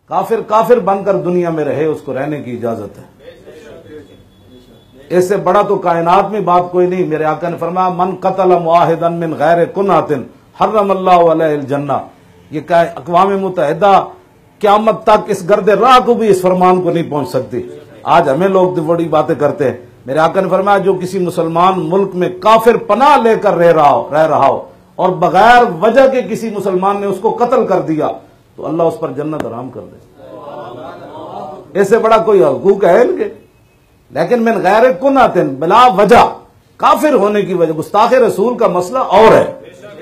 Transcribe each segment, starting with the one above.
काफिर काफिर बनकर दुनिया में रहे, उसको रहने की इजाजत है। इससे बड़ा तो कायनात में बात कोई नहीं। मेरे आका ने फरमाया, मन कतल मुआहिदन मिन गैर कुनातिन हर्रमल्लाहु अलैहिल जन्नह। ये अक़वाम मुत्तहिदा क़यामत तक इस गर्दे राह को भी इस फरमान को नहीं पहुंच सकती। आज हमें लोग बड़ी बातें करते हैं। मेरे आका ने फरमाया, जो किसी मुसलमान मुल्क में काफिर पनाह लेकर रह रहा हो और बगैर वजह के किसी मुसलमान ने उसको कत्ल कर दिया तो अल्लाह उस पर जन्नत हराम कर दे। इससे बड़ा कोई हकूक है इनके। लेकिन मिन गैर कुनातिन, बिला वजह काफिर होने की वजह, गुस्ताखे रसूल का मसला और है।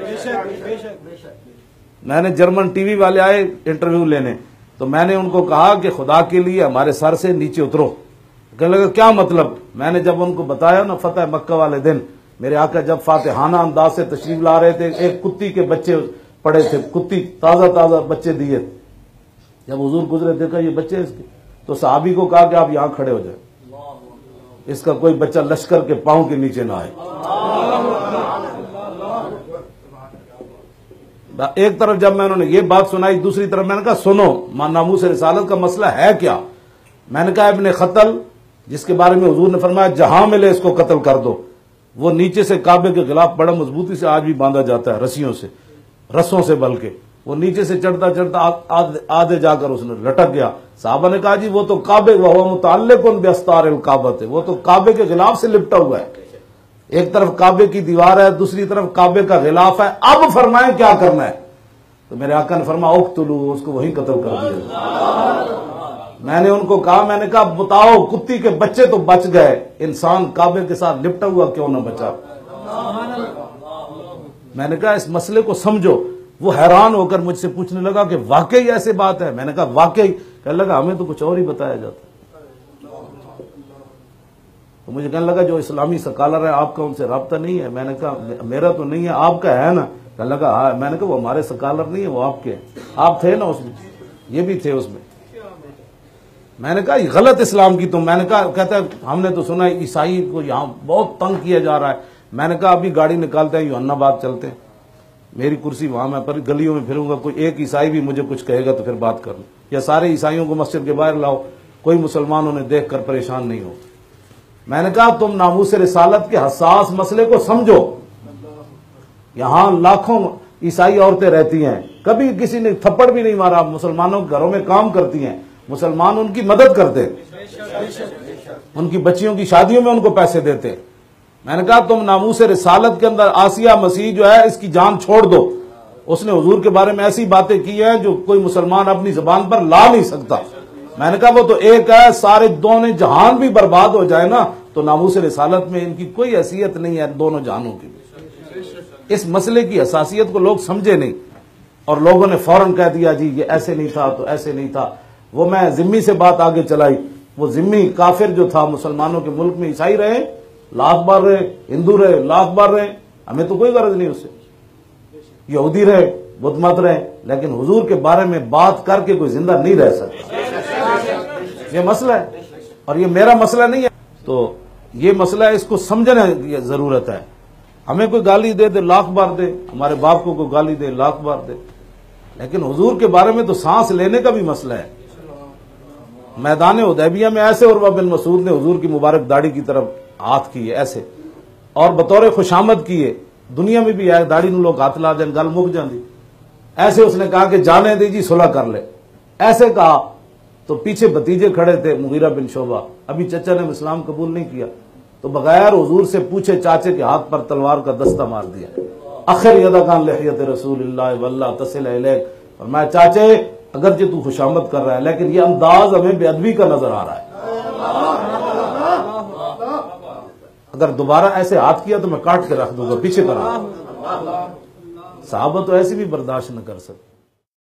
मैंने जर्मन टीवी वाले आए इंटरव्यू लेने, तो मैंने उनको कहा कि खुदा के लिए हमारे सर से नीचे उतरो। कहने लगा क्या मतलब? मैंने जब उनको बताया ना, फतेह मक्का वाले दिन मेरे आका जब फातिहाना अंदाज से तशरीफ ला रहे थे, एक कुत्ती के बच्चे पड़े थे, कुत्ती ताजा ताजा बच्चे दिए। जब हुजूर गुजरे, देखा ये बच्चे इसके, तो सहाबी को कहा कि आप यहां खड़े हो जाए, इसका कोई बच्चा लश्कर के पांव के नीचे ना आए। एक तरफ जब मैं उन्होंने ये बात सुनाई, दूसरी तरफ मैंने कहा सुनो, नामूस रिसालत का मसला है क्या? मैंने कहा इब्ने खतल, जिसके बारे में हुजूर ने फरमाया जहां मिले इसको कत्ल कर दो, वो नीचे से काबे के खिलाफ बड़ा मजबूती से आज भी बांधा जाता है, रस्सियों से, रस्सों से, बल्कि वो नीचे से चढ़ता चढ़ता आधे जाकर उसने लटक गया। साहबा ने कहा जी वो तो काबे वह मुतअल्लिकुन बिअस्तारिल काबत, वो तो काबे के खिलाफ से लिपटा हुआ है। एक तरफ काबे की दीवार है, दूसरी तरफ काबे का गिलाफ है। अब फरमाएं क्या करना है? तो मेरे आका ने फरमाया उक्तुलू, उसको वहीं कत्ल कर दिया। मैंने उनको कहा, मैंने कहा बताओ, कुत्ती के बच्चे तो बच गए, इंसान काबे के साथ लिपटा हुआ क्यों ना बचा? मैंने कहा इस मसले को समझो। वो हैरान होकर मुझसे पूछने लगा कि वाकई ऐसे बात है? मैंने कहा वाकई। कहने लगा हमें तो कुछ और ही बताया जाता। तो मुझे कहने लगा जो इस्लामी स्कॉलर है आपका उनसे राब्ता नहीं है? मैंने कहा मेरा तो नहीं है, आपका है ना? कहने लगा हाँ। मैंने कहा वो हमारे स्कॉलर नहीं है, वो आपके। आप थे ना उसमें, ये भी थे उसमें। मैंने कहा गलत इस्लाम की तुम। मैंने कहा, कहता है हमने तो सुना ईसाई को यहाँ बहुत तंग किया जा रहा है। मैंने कहा अभी गाड़ी निकालते हैं, यूहन्नाबाद चलते हैं, मेरी कुर्सी वहां, मैं पर गलियों में फिरूंगा, कोई एक ईसाई भी मुझे कुछ कहेगा तो फिर बात कर लो, या सारे ईसाइयों को मस्जिद के बाहर लाओ, कोई मुसलमान उन्हें देख कर परेशान नहीं हो। मैंने कहा तुम नामूस रिसालत के हसास मसले को समझो। यहां लाखों ईसाई औरतें रहती हैं, कभी किसी ने थप्पड़ भी नहीं मारा, मुसलमानों के घरों में काम करती हैं, मुसलमान उनकी मदद करते, उनकी बच्चियों की शादियों में उनको पैसे देते। मैंने कहा तुम नामूस रिसालत के अंदर आसिया मसीह जो है इसकी जान छोड़ दो। उसने हुजूर के बारे में ऐसी बातें की है जो कोई मुसलमान अपनी जुबान पर ला नहीं सकता। मैंने कहा वो तो एक है, सारे दोनों जहान भी बर्बाद हो जाए ना तो नामूस रिसालत में इनकी कोई हैसियत नहीं है, दोनों जहानों की। इस मसले की हसासियत को लोग समझे नहीं और लोगों ने फौरन कह दिया जी ये ऐसे नहीं था तो ऐसे नहीं था। वो मैं जिम्मी से बात आगे चलाई, वो जिम्मी काफिर जो था, मुसलमानों के मुल्क में ईसाई रहे लाख बार रहे, हिंदू रहे लाख बार रहे, हमें तो कोई गरज नहीं उससे, यहूदी रहे, बुद्ध मत रहे, लेकिन हुजूर के बारे में बात करके कोई जिंदा नहीं रह सकता। ये मसला है और ये मेरा मसला नहीं है। तो ये मसला है, इसको समझने की जरूरत है। हमें कोई गाली दे दे लाख बार दे, हमारे बाप को कोई गाली दे लाख बार दे, लेकिन हुजूर के बारे में तो सांस लेने का भी मसला है। मैदान हुदैबिया में ऐसे उर्वा बिन मसूद ने हुजूर की मुबारक दाढ़ी की तरफ हाथ किए ऐसे, और बतौर खुशामद किए, दुनिया में भी आए दाढ़ी में लोग हाथ ला दें, गल मुक जाती ऐसे। उसने कहा कि जाने दीजिए सुलह कर ले, ऐसे कहा। तो पीछे भतीजे खड़े थे, मुगीरा बिन शोबा, अभी चचा ने इस्लाम कबूल नहीं किया, तो बगैर हुजूर से पूछे चाचे के हाथ पर तलवार का दस्ता मार दिया। आखिर यदकान लहियत रसूलिल्लाह वल्ला तसिल इलैक। और मैं चाचे अगर जो तू खुशामद कर रहा है लेकिन ये अंदाज हमें बेअदबी का नजर आ रहा है, अगर दोबारा ऐसे हाथ किया तो मैं काट के रख दूंगा, पीछे करा। साहबा तो ऐसे भी बर्दाश्त न कर सकते।